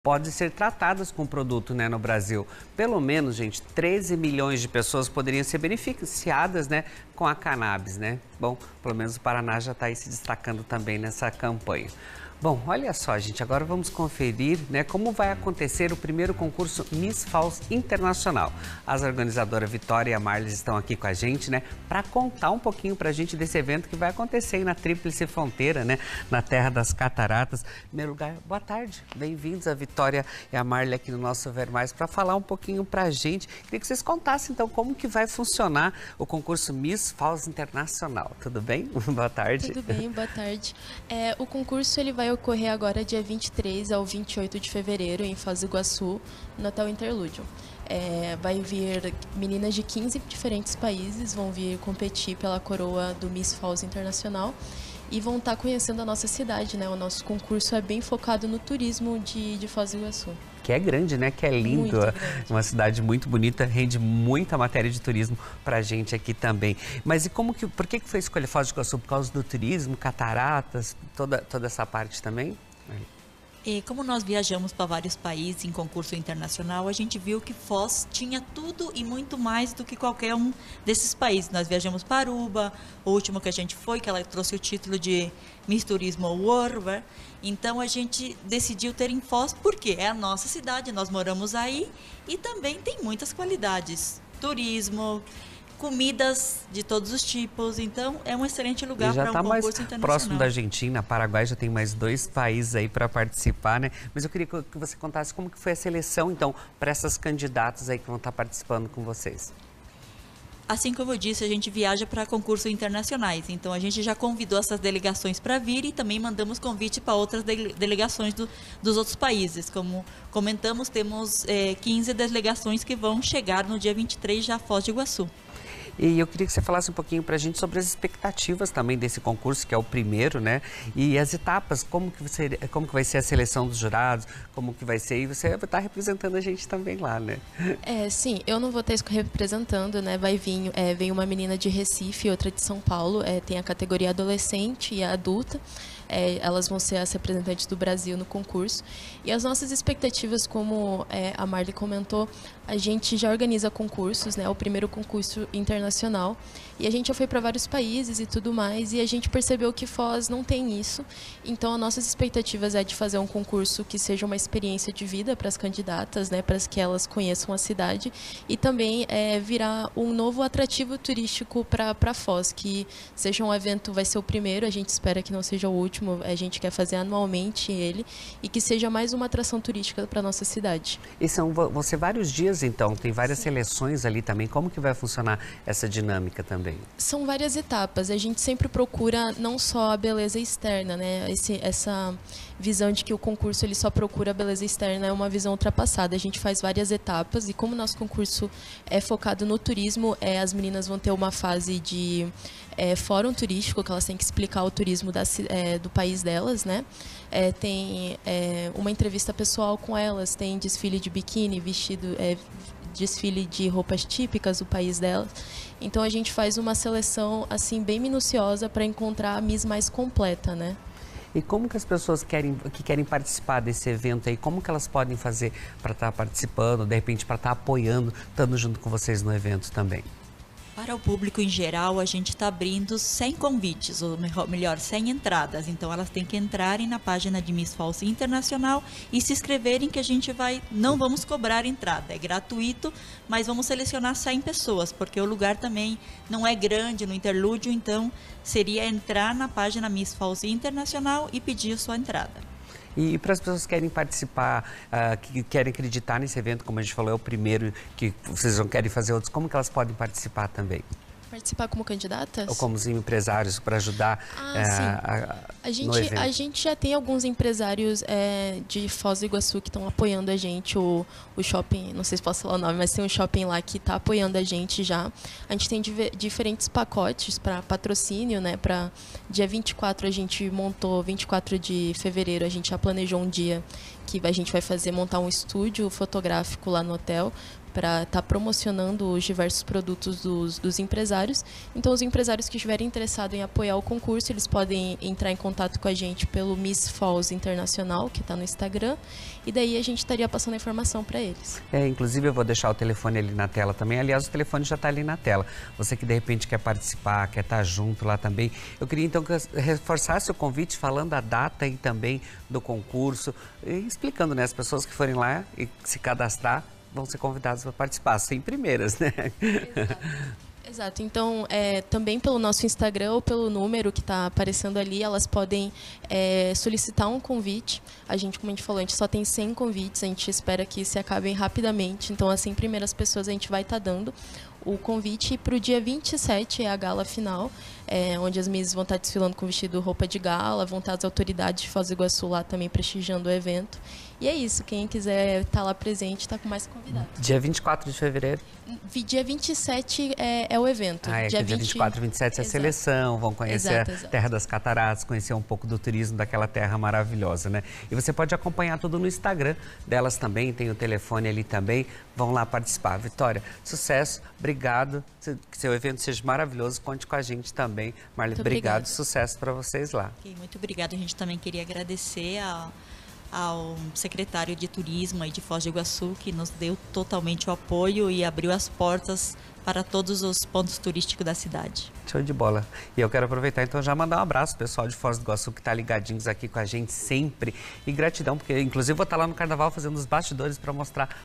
podem ser tratadas com o produto, né, no Brasil. Pelo menos, gente, 13 milhões de pessoas poderiam ser beneficiadas, né, com a cannabis, né? Bom, pelo menos o Paraná já está aí se destacando também nessa campanha. Bom, olha só, gente, agora vamos conferir, né, como vai acontecer o primeiro concurso Miss Falls Internacional. As organizadoras Vitória e a Marlis estão aqui com a gente, né, para contar um pouquinho para a gente desse evento que vai acontecer aí na Tríplice Fronteira, né, na Terra das Cataratas. Em primeiro lugar, boa tarde, bem-vindos a Vitória e a Marlis aqui no nosso Ver Mais para falar um pouquinho para a gente. Queria que vocês contassem, então, como que vai funcionar o concurso Miss Falls Internacional. Tudo bem? Boa tarde. Tudo bem, boa tarde. O concurso ele vai ocorrer agora dia 23 ao 28 de fevereiro em Foz do Iguaçu, no Hotel Interlúdio. Vai vir meninas de 15 diferentes países, vão vir competir pela coroa do Miss Falls Internacional e vão estar conhecendo a nossa cidade, né? O nosso concurso é bem focado no turismo de Foz do Iguaçu. Que é grande, né? Que é lindo. Uma cidade muito bonita, rende muita matéria de turismo pra gente aqui também. Mas e por que foi escolher Foz do Iguaçu? Por causa do turismo, cataratas, toda essa parte também? E como nós viajamos para vários países em concurso internacional, a gente viu que Foz tinha tudo e muito mais do que qualquer um desses países. Nós viajamos para Aruba, o último que a gente foi, que ela trouxe o título de Miss Turismo World. Então a gente decidiu ter em Foz porque é a nossa cidade, nós moramos aí e também tem muitas qualidades. Turismo, comidas de todos os tipos, então é um excelente lugar para um concurso internacional. Já está mais próximo da Argentina, Paraguai, já tem mais 2 países aí para participar, né? Mas eu queria que você contasse como que foi a seleção, então, para essas candidatas aí que vão estar participando com vocês. Assim como eu disse, a gente viaja para concursos internacionais, então a gente já convidou essas delegações para vir e também mandamos convite para outras delegações dos outros países. Como comentamos, temos 15 delegações que vão chegar no dia 23 já a Foz do Iguaçu. E eu queria que você falasse um pouquinho para a gente sobre as expectativas também desse concurso, que é o primeiro, né? E as etapas, como que vai ser a seleção dos jurados, como que vai ser, e você vai estar representando a gente também lá, né? Sim, eu não vou estar representando, né? Vem uma menina de Recife, outra de São Paulo, tem a categoria adolescente e a adulta. Elas vão ser as representantes do Brasil no concurso. E as nossas expectativas, como a Marli comentou, a gente já organiza concursos, né? O primeiro concurso internacional. E a gente já foi para vários países e tudo mais, e a gente percebeu que Foz não tem isso. Então, as nossas expectativas é de fazer um concurso que seja uma experiência de vida para as candidatas, né? Para que elas conheçam a cidade. E também virar um novo atrativo turístico para Foz, que seja um evento, vai ser o primeiro, a gente espera que não seja o último, a gente quer fazer anualmente ele, e que seja mais uma atração turística para a nossa cidade. E vão ser vários dias, então, tem várias seleções ali também. Como que vai funcionar essa dinâmica também? São várias etapas, a gente sempre procura não só a beleza externa, né? Essa visão de que o concurso ele só procura a beleza externa é uma visão ultrapassada. A gente faz várias etapas e como o nosso concurso é focado no turismo, as meninas vão ter uma fase de fórum turístico, que elas têm que explicar o turismo do país delas, né? Tem uma entrevista pessoal com elas, tem desfile de biquíni, desfile de roupas típicas do país delas. Então a gente faz uma seleção assim bem minuciosa para encontrar a Miss mais completa, né? E como que as pessoas que querem participar desse evento aí, como que elas podem fazer para estar participando, de repente para estar apoiando, estando junto com vocês no evento também? Para o público em geral, a gente está abrindo 100 convites, ou melhor, 100 entradas. Então, elas têm que entrarem na página de Miss Falls Internacional e se inscreverem que a gente não vamos cobrar entrada. É gratuito, mas vamos selecionar 100 pessoas, porque o lugar também não é grande no interlúdio, então seria entrar na página Miss Falls Internacional e pedir a sua entrada. E para as pessoas que querem participar, que querem acreditar nesse evento, como a gente falou, é o primeiro que vocês não querem fazer outros, como que elas podem participar também? Participar como candidatas? Ou como empresários para ajudar no evento? A gente já tem alguns empresários de Foz do Iguaçu que estão apoiando a gente, o shopping, não sei se posso falar o nome, mas tem um shopping lá que está apoiando a gente já. A gente tem diferentes pacotes para patrocínio, né? Para dia 24 a gente montou, 24 de fevereiro a gente já planejou um dia que a gente vai montar um estúdio fotográfico lá no hotel para estar promocionando os diversos produtos dos empresários. Então, os empresários que estiverem interessados em apoiar o concurso, eles podem entrar em contato com a gente pelo Miss Falls Internacional, que está no Instagram, e daí a gente estaria passando a informação para eles. Inclusive eu vou deixar o telefone ali na tela também. Aliás, o telefone já está ali na tela. Você que de repente quer participar, quer estar junto lá também. Eu queria então que reforçasse o convite falando a data e também do concurso, e explicando, né, as pessoas que forem lá e se cadastrar vão ser convidadas para participar, sem primeiras, né? Exato. Então, também pelo nosso Instagram ou pelo número que está aparecendo ali, elas podem solicitar um convite. A gente, como a gente falou, a gente só tem 100 convites, a gente espera que se acabem rapidamente. Então, as 100 primeiras pessoas a gente vai estar dando o convite para o dia 27, é a gala final, onde as Misses vão estar desfilando com vestido roupa de gala, vão estar as autoridades de Foz do Iguaçu lá também prestigiando o evento. E é isso, quem quiser estar lá presente está com mais convidados. Dia 24 de fevereiro? Dia 27 é o evento. Dia 24 e 27 é a seleção, vão conhecer a Terra das Cataratas, conhecer um pouco do turismo daquela terra maravilhosa, né? E você pode acompanhar tudo no Instagram delas também, tem o telefone ali também, vão lá participar. Vitória, sucesso, obrigado, que seu evento seja maravilhoso, conte com a gente também. Marli, obrigado, sucesso para vocês lá. Muito obrigada, a gente também queria agradecer ao secretário de Turismo aí de Foz do Iguaçu, que nos deu totalmente o apoio e abriu as portas para todos os pontos turísticos da cidade. Show de bola. E eu quero aproveitar então já mandar um abraço pro pessoal de Foz do Iguaçu que está ligadinhos aqui com a gente sempre. E gratidão, porque inclusive vou estar lá no Carnaval fazendo os bastidores para mostrar